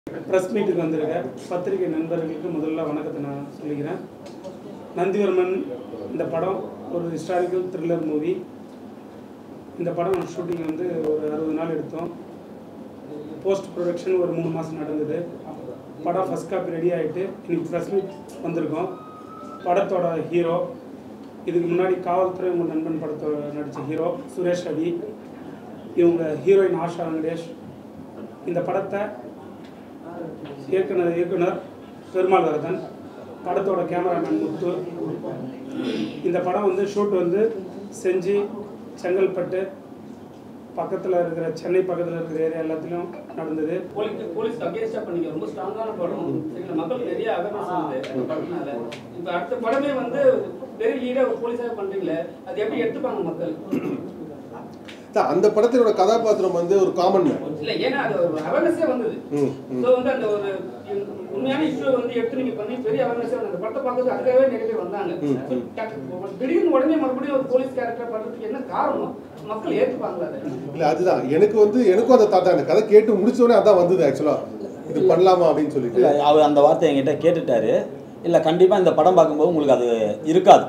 Press மீட்டுக்கு வந்திருக்க பத்திரிகை நண்பர்களுக்கு முதல்ல வணக்கத்தை நான் சொல்லிக்கிறேன். நந்திவர்மன் இந்த படம் ஒரு ஹிஸ்டாரிக்கல் த்ரில்லர் மூவி. இந்த படம் ஷூட்டிங் வந்து ஒரு 60 நாள் எடுத்தோம். போஸ்ட் ப்ரொடக்ஷன் ஒரு 3 மாதம் நடந்தது. படம் ஃபஸ்ட் காப்பி ரெடி ஆகிட்டு இன்னைக்கு ப்ரெஸ் மீட் வந்திருக்கோம். படத்தோட ஹீரோ, இதுக்கு முன்னாடி காவல்துறை உங்கள் நண்பன் படத்தோட நடித்த ஹீரோ சுரேஷ் ரவி, இவங்க ஹீரோயின் ஆஷா வெங்கடேஷ். இந்த படத்தை இயக்குனர் பெருமாள் வரதன், படத்தோட கேமராமேன் முத்து. இந்த படம் வந்து ஷூட் வந்து செஞ்சு செங்கல்பட்டு பக்கத்தில் இருக்கிற சென்னை பக்கத்தில் இருக்கிற ஏரியா எல்லாத்துலையும் நடந்தது. போலீஸ் அகேன்ஸ்டாக பண்ணிக்க ரொம்ப ஸ்ட்ராங்கான படம். மக்கள் நிறைய அவேர்னஸ் வந்து படத்தினால இப்போ அடுத்த படமே வந்து பெரிய லீடாக போலீஸாக பண்ணுறீங்களே, அது எப்படி எடுத்துப்பாங்க மக்கள்? அந்த படத்தோட கதாபாத்திரம் வந்து ஒரு காமன் மேன் இல்லை, ஏன்னா அது ஒரு அவேர்னஸே வந்தது. ஸோ வந்து அந்த ஒரு உண்மையான இஷ்யூ வந்து எடுத்து நீங்கள் பண்ணி பெரிய அவேர்னஸே வந்து அந்த படத்தை பார்க்கறது அதுக்காகவே நிறைய பேர் வந்தாங்க. திடீர்னு உடனே மறுபடியும் ஒரு போலீஸ் கேரக்டர் பண்ணுறதுக்கு என்ன காரணம்? மக்கள் ஏற்றுப்பாங்களா? இல்லை, அதுதான் எனக்கும் அந்த தாத்தா அந்த கதை கேட்டு முடிச்சோடனே அதான் வந்தது. ஆக்சுவலாக இது பண்ணலாமா அப்படின்னு சொல்லிட்டு அவர் அந்த வார்த்தை என்கிட்ட கேட்டுட்டாரு. இல்லை, கண்டிப்பாக இந்த படம் பார்க்கும்போது உங்களுக்கு அது இருக்காது.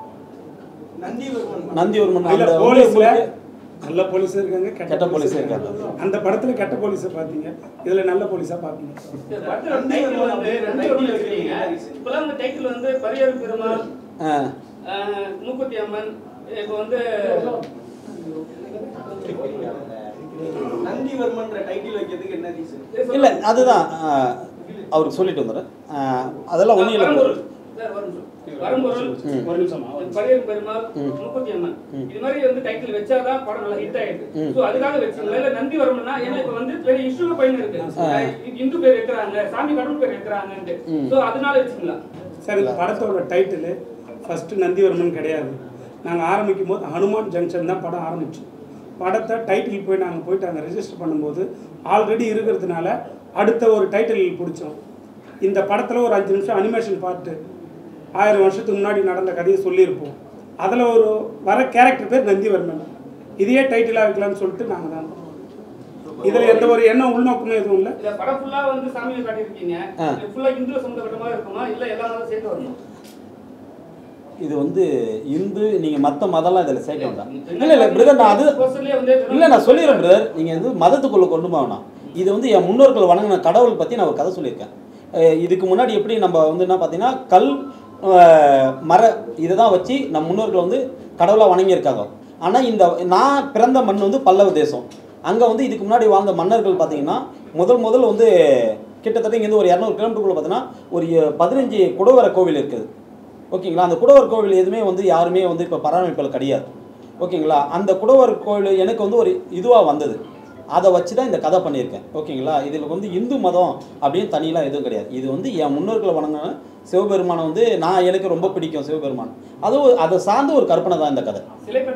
நந்திவர்மன் நல்ல போலீஸ் இருக்காங்க, கெட்ட போலீஸ் இருக்காங்க. அந்த படத்துல கெட்ட போலீஸை பார்த்தீங்க, இதுல நல்ல போலீஸா பார்த்தீங்க. இப்பெல்லாம் அந்த டைட்டில் வந்து பரியர் பெருமாள், மூக்குத்தி அம்மன், இப்போ வந்து நந்திவர்மன் டைட்டில் வைக்கிறதுக்கு என்ன ரீசன்? இல்லை, அதுதான் அவருக்கு சொல்லிட்டு வந்துடுறேன். அதெல்லாம் ஒன்றும் இல்லை. பரியர் பெருமாள், மூக்குத்தி அம்மன், இது மாதிரி வந்து டைட்டில் வச்சாதான் படம் நல்லா ஹிட் ஆயிடுது. சோ அதுக்காக வச்சீங்களா? இல்ல நந்திவர்மன்னா ஏன்னா இப்ப வந்து பெரிய இஷ்யூ பையன் இருக்கு, இந்து பேர் வைக்கிறாங்க, சாமி கடவுள் பேர் வைக்கிறாங்கன்ட்டு, சோ அதனால வச்சீங்களா? சார், இந்த படத்தோட டைட்டில் ஃபர்ஸ்ட் நந்திவர்மன் கிடையாது. நாங்கள் ஆரம்பிக்கும் போது ஹனுமான் ஜங்ஷன் தான் படம் ஆரம்பிச்சோம். படத்தை டைட்டில் போய் நாங்கள் போயிட்டு அங்கே ரெஜிஸ்டர் பண்ணும்போது ஆல்ரெடி இருக்கிறதுனால அடுத்த ஒரு டைட்டில் பிடிச்சோம். இந்த படத்தில் ஒரு 5 நிமிஷம் அனிமேஷன் பார்ட்டு 1000 வருஷத்துக்கு முன்னாடி நடந்த கதையை சொல்லியிருப்போம். அதில் ஒரு வர கேரக்டர் பேர் நந்திவர்மன். இதையே டைட்டிலாக வைக்கலாம்னு சொல்லிட்டு நாங்கள் தான். இதில் எந்த ஒரு எண்ணம் உள்நோக்கமும் எதுவும் இல்லை. படம் ஃபுல்லாக வந்து சாமியை காட்டியிருக்கீங்க, ஃபுல்லாக இந்து சம்மந்தப்பட்டமாக இருக்குமா இல்லை எல்லா மதம் சேர்த்து வரணும்? இது வந்து இந்து, நீங்கள் மற்ற மதம்லாம் இதில் சேர்க்க வேண்டாம். இல்லை பிரதர், நான் அது இல்லை, நான் சொல்லிடுறேன் பிரதர். நீங்கள் வந்து மதத்துக்குள்ளே கொண்டு போகணும். இது வந்து என் முன்னோர்கள் வணங்கின கடவுள் பற்றி நான் ஒரு கதை சொல்லியிருக்கேன். இதுக்கு முன்னாடி எப்படி நம்ம வந்து என்ன பார்த்தீங்கன்னா கல் மர இதை தான் வச்சு நம் முன்னோர்கள் வந்து கடவுளாக வணங்கியிருக்காங்க. ஆனால் இந்த நான் பிறந்த மண் வந்து பல்லவ தேசம். அங்கே வந்து இதுக்கு முன்னாடி வாழ்ந்த மன்னர்கள் பார்த்தீங்கன்னா முதல் வந்து கிட்டத்தட்ட இங்கேருந்து ஒரு 200 கிலோமீட்டருக்குள்ளே பார்த்தீங்கன்னா ஒரு 15 குடவர கோவில் இருக்குது. ஓகேங்களா? அந்த குடவர் கோவில் எதுவுமே வந்து யாருமே வந்து இப்போ பராமரிப்பில் கிடையாது. ஓகேங்களா? அந்த குடவர் கோவில் எனக்கு வந்து ஒரு இதுவாக வந்தது. அதை வச்சு தான் இந்த கதை பண்ணியிருக்கேன். ஓகேங்களா? இதில் வந்து இந்து மதம் அப்படின்னு தனியெலாம் எதுவும் கிடையாது. இது வந்து என் முன்னோர்களை வணங்கின சிவபெருமானை வந்து எனக்கு ரொம்ப பிடிக்கும் சிவபெருமான். அதுவும் அதை சார்ந்த ஒரு கற்பனை தான் இந்த கதை.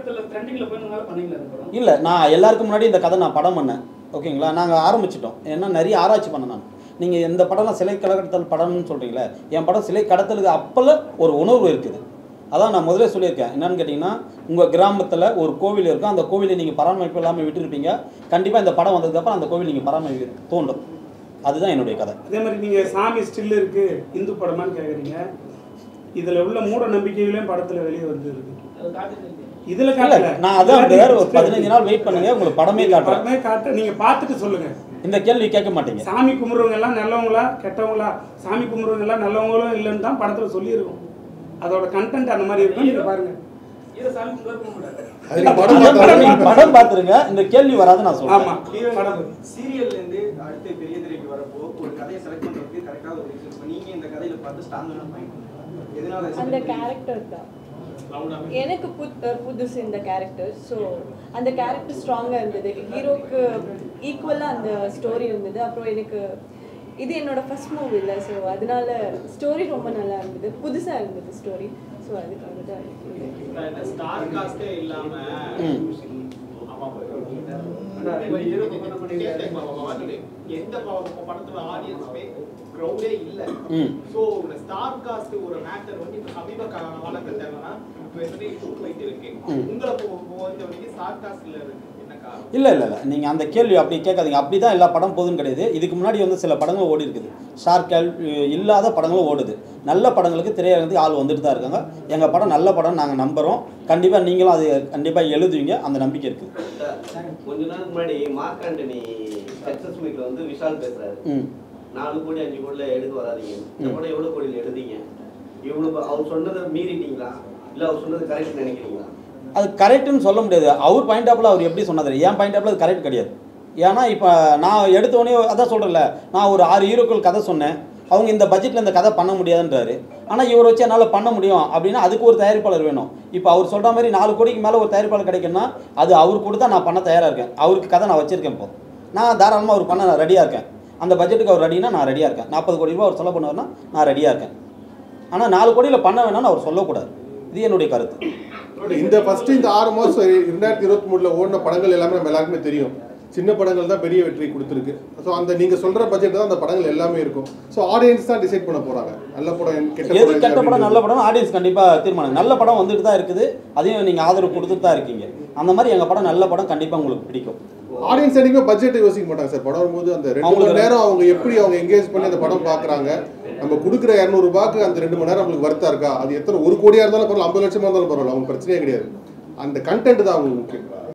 இல்லை, நான் எல்லாருக்கும் முன்னாடி இந்த கதை நான் படம் பண்ணேன். ஓகேங்களா? நாங்கள் ஆரம்பிச்சிட்டோம். ஏன்னா நிறைய ஆராய்ச்சி பண்ணேன் நான். நீங்கள் எந்த படம்லாம் சிலை கடத்தல் படம்னு சொல்கிறீங்களே, என் படம் சிலை கடத்தலுக்கு அப்போல்லாம் ஒரு உணர்வு இருக்குது. அதான் நான் முதலே சொல்லியிருக்கேன். என்னென்னு கேட்டிங்கன்னா, உங்கள் கிராமத்தில் ஒரு கோவில் இருக்கும், அந்த கோவிலை நீங்கள் பராமரிப்பு இல்லாமல் விட்டுருப்பீங்க. கண்டிப்பாக இந்த படம் வந்ததுக்கப்புறம் அந்த கோவில் நீங்கள் பராமரிக்க தோண்டும். அதுதான் என்னுடைய கதை. அதே மாதிரி நீங்கள் சாமி ஸ்டில் இருக்குது இந்து படமான்னு கேட்குறீங்க. இதில் உள்ள மூட நம்பிக்கைகளையும் படத்தில் வெளியே வந்துருக்கு. இதில் காட்டல. நான் அதான் வேற ஒரு 15 நாள் வெயிட் பண்ணுங்க, உங்களுக்கு படமே காட்டுறேன். நீங்கள் பார்த்துட்டு சொல்லுங்கள். இந்த கேள்வி கேட்க மாட்டீங்க. சாமி கும்பிட்றவங்க எல்லாம் நல்லவங்களா கெட்டவங்களா? சாமி கும்பிட்றவங்க எல்லாம் நல்லவங்களும் இல்லைன்னு தான் படத்தில் சொல்லியிருக்கோம். அதோட கண்டென்ட் அந்த மாதிரி இருக்கும். நீங்க பாருங்க. படம் பாத்துருங்க, இந்த கேள்வி வராது நான் சொல்றேன். ஆமா, படம் சீரியல்ல இருந்து அடுத்து பெரிய திரைக்கு வரப்போ ஒரு கதையை செலக்ட் பண்றதுக்கு கரெக்ட்டா ஒரு ரீசன் பண்ணி நீங்க இந்த கதையில பார்த்து ஸ்ட்ராங்கான பாயிண்ட் எதனால அந்த கேரக்டர் தான் எனக்கு புதுசு இந்த கேரக்டர். ஸோ அந்த கேரக்டர் ஸ்ட்ராங்காக இருந்தது. ஹீரோக்கு ஈக்குவலாக அந்த ஸ்டோரி இருந்தது. அப்புறம் எனக்கு இது என்னோட ஃபர்ஸ்ட் மூவி இல்லை, ஸோ அதனால ஸ்டோரி ரொம்ப நல்லா இருந்தது, புதுசாக இருந்தது ஸ்டோரி. ஸோ அதுக்காக தான் ஸ்டார் காஸ்டே இல்லாம எந்த படத்தோட ஆடியன்ஸ்மே க்ரௌடே இல்ல. சோ ஒரு ஸ்டார் காஸ்ட் ஒரு மேட்டர் வந்து இப்ப சமீப காலகட்டத்துல இப்போ எப்படி ஷூட் போயிட்டு இருக்கு. உங்களை பொறுத்த வரைக்கும் ஸ்டார் காஸ்ட்ல என்ன இல்லை இல்லை இல்லை நீங்கள் அந்த கேள்வி அப்படி கேட்காதீங்க. அப்படி தான் எல்லா படம் போகுதுன்னு கிடையாது. இதுக்கு முன்னாடி வந்து சில படங்கள் ஓடி இருக்குது, ஸ்டார் இல்லாத படங்களும் ஓடுது. நல்ல படங்களுக்கு திரையரங்குக்கு ஆள் வந்துட்டு தான் இருக்காங்க. எங்கள் படம் நல்ல படம் நாங்கள் நம்புகிறோம். கண்டிப்பாக நீங்களும் அது கண்டிப்பாக எழுதுவீங்க, அந்த நம்பிக்கை இருக்குது. கொஞ்ச நாளுக்கு முன்னாடி மார்க் ஆண்டனி சக்ஸஸ் மீட்ல வந்து விஷால் பேசுறாரு, 4 கோடி 5 கோடியில் எடுக்க வராதிங்க, இந்த படம் எவ்வளோ கோடியில் எழுதிங்க, இவ்வளோ அவர் சொன்னதை மீறிட்டீங்களா இல்லை அவர் சொன்னது கரெக்ட் நினைக்கிறீங்களா? அது கரெக்டுன்னு சொல்ல முடியாது. அவர் பாயிண்ட் ஆஃபில் அவர் எப்படி சொன்னார், என் பாயிண்ட் ஆஃபில் அது கரெக்ட் கிடையாது. ஏன்னா இப்போ நான் எடுத்தோடனே அதான் சொல்கிறேன்ல, நான் ஒரு 6 ஹீரோக்கள் கதை சொன்னேன், அவங்க இந்த பட்ஜெட்டில் இந்த கதை பண்ண முடியாதுன்றாரு. ஆனால் இவர் வச்சு என்னால் பண்ண முடியும் அப்படின்னா அதுக்கு ஒரு தயாரிப்பாளர் வேணும். இப்போ அவர் சொல்கிற மாதிரி 4 கோடிக்கு மேலே ஒரு தயாரிப்பாளர் கிடைக்குன்னா அது அவர் கொடுத்தா நான் பண்ண தயாராக இருக்கேன். அவருக்கு கதை நான் வச்சுருக்கேன். இப்போ நான் தாராளமாக அவர் பண்ண நான் ரெடியாக இருக்கேன். அந்த பட்ஜெட்டுக்கு அவர் ரெடினா நான் ரெடியாக இருக்கேன். 40 கோடி ரூபா அவர் செலவு பண்ணுவார்னா நான் ரெடியாக இருக்கேன். ஆனால் 4 கோடியில் பண்ண வேணாம்னு அவர் சொல்லக்கூடாது. இது என்னுடைய கருத்து. இந்த ஃபர்ஸ்ட் இந்த 6 மாதம் 2023 ஓடின படங்கள் எல்லாமே நம்ம எல்லாருக்குமே தெரியும். சின்ன படங்கள் தான் பெரிய வெற்றி கொடுத்துருக்கு. ஸோ அந்த நீங்கள் சொல்கிற பட்ஜெட் தான் அந்த படங்கள் எல்லாமே இருக்கும். ஸோ ஆடியன்ஸ் தான் டிசைட் பண்ண போகிறாங்க. நல்ல படம் எது கெட்ட படம் நல்ல படம் ஆடியன்ஸ் கண்டிப்பாக தீர்மானம். நல்ல படம் வந்துட்டு தான் இருக்குது, அதையும் நீங்கள் ஆதரவு கொடுத்துட்டு தான் இருக்கீங்க. அந்த மாதிரி எங்கள் படம் நல்ல படம் கண்டிப்பாக உங்களுக்கு பிடிக்கும். ஆடியன்ஸ் என்னைக்குமே பட்ஜெட்டை யோசிக்க மாட்டாங்க சார். படம் வரும்போது அந்த 2 மணி நேரம் அவங்க எப்படி அவங்க என்கேஜ் பண்ணி அந்த படம் பார்க்குறாங்க. நம்ம கொடுக்குற 200 ரூபாய்க்கு அந்த 2 மணி நேரம் நம்மளுக்கு வர்த்தா இருக்கா, அது எத்தனை 1 கோடியாக இருந்தாலும் பரவாயில்ல, 50 லட்சமாக இருந்தாலும் பரவாயில்ல, அவங்க பிரச்சனையே கிடையாது. அந்த கண்டென்ட் தான் அவங்களுக்கு முக்கியம்.